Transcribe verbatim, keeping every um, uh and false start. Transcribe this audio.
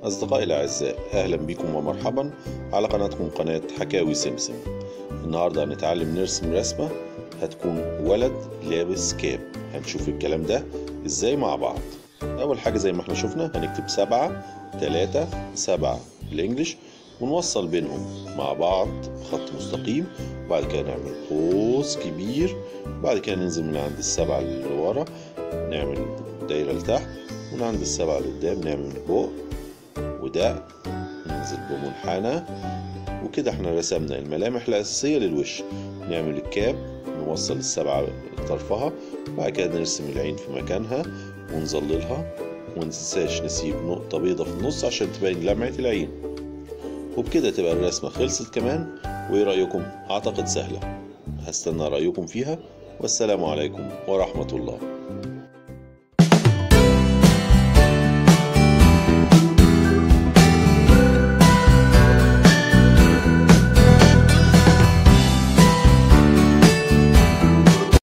أصدقائي الأعزاء، أهلا بكم ومرحبا على قناتكم قناة حكاوي سمسم. النهاردة هنتعلم نرسم رسمة هتكون ولد لابس كاب. هنشوف الكلام ده إزاي مع بعض. أول حاجة زي ما احنا شفنا هنكتب سبعة تلاتة سبعة بالإنجليش ونوصل بينهم مع بعض خط مستقيم، وبعد كده نعمل قوس كبير، وبعد كده ننزل من عند السبعة اللي ورا نعمل دايرة لتحت، ومن عند السبعة اللي قدام نعمل من فوق وده ننزل بمنحنى. وكده احنا رسمنا الملامح الأساسية للوش. نعمل الكاب، نوصل السبعة لطرفها، بعد كده نرسم العين في مكانها ونظللها، ومننساش نسيب نقطة بيضة في النص عشان تبين لمعة العين. وبكده تبقى الرسمة خلصت كمان. وايه رأيكم؟ اعتقد سهلة. هستنى رأيكم فيها، والسلام عليكم ورحمة الله.